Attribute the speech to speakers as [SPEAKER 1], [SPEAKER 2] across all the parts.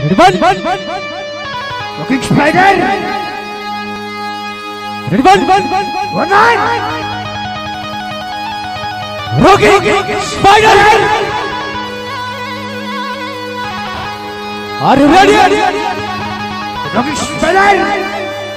[SPEAKER 1] Ready one. Looking spider. Ready one. Looking spider. Are you ready? Looking spider.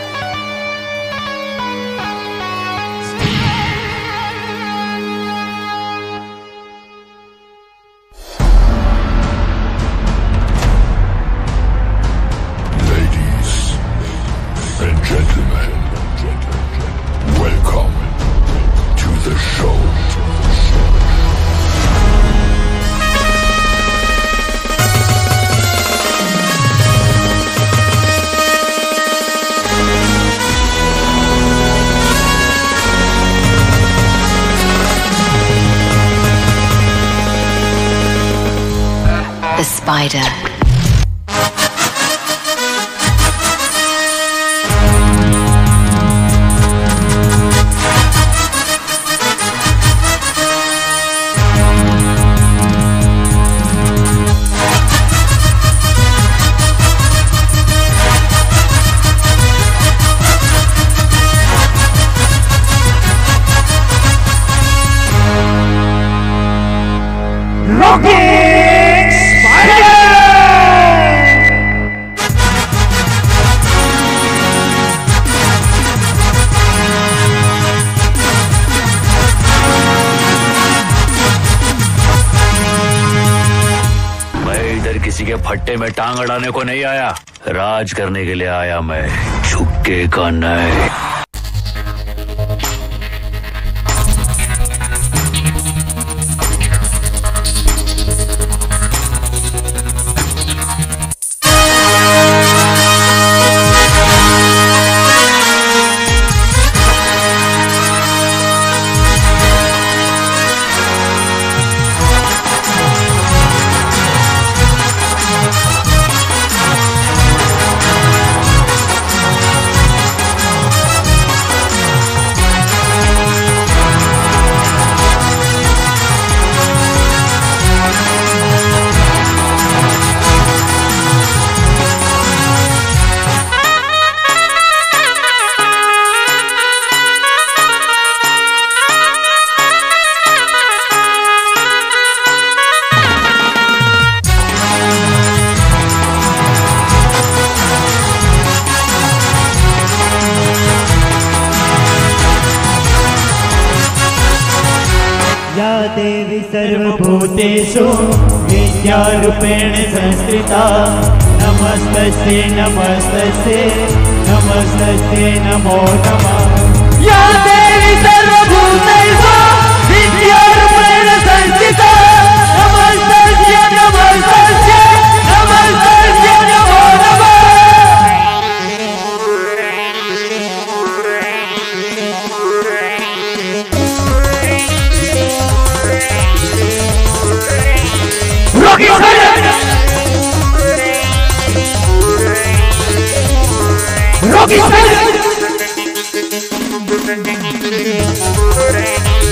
[SPEAKER 2] Gentlemen, welcome to the show.
[SPEAKER 3] The Spider.
[SPEAKER 1] Rocking Spider!
[SPEAKER 4] मैं इधर किसी के फट्टे में टांग अड़ाने को नहीं आया, राज करने के लिए आया मैं, झुक्के का नहीं।
[SPEAKER 5] या देवी सर्वभूतेषु विद्यारूपेण संस्थिता नमस्तस्यै नमस्तस्यै नमस्तस्यै नमो नमः। या देवी सर्वभूतेषु विद्यारूपेण संस्थिता नमस्तस्यै नमस्तस्यै नमस्तस्यै नमो नमः।
[SPEAKER 1] Rocking Spider! Rocking Spider!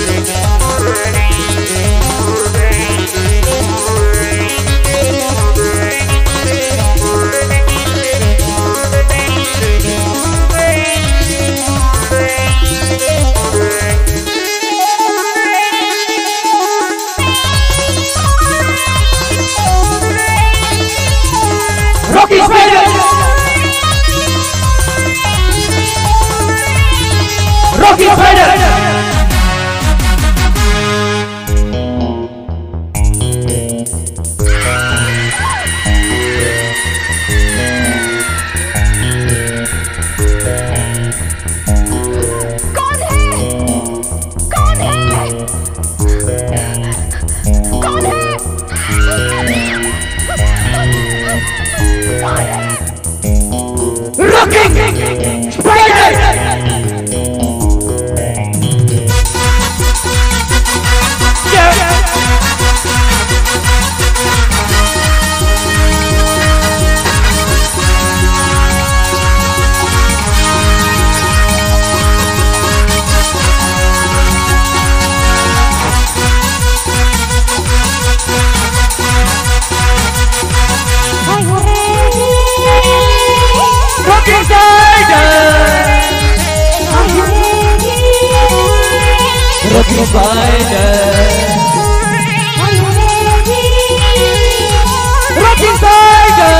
[SPEAKER 5] spider.
[SPEAKER 1] Rocky spider.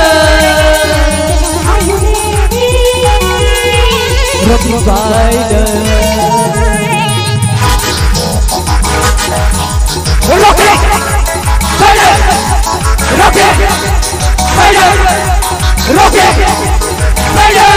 [SPEAKER 5] Rocky spider.
[SPEAKER 1] Rocky spider. Rocky spider. Rocky spider.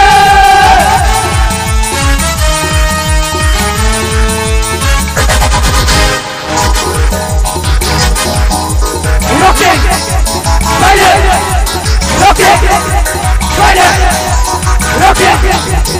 [SPEAKER 1] Rocky! Spider! Rocky! Spider! Rocky!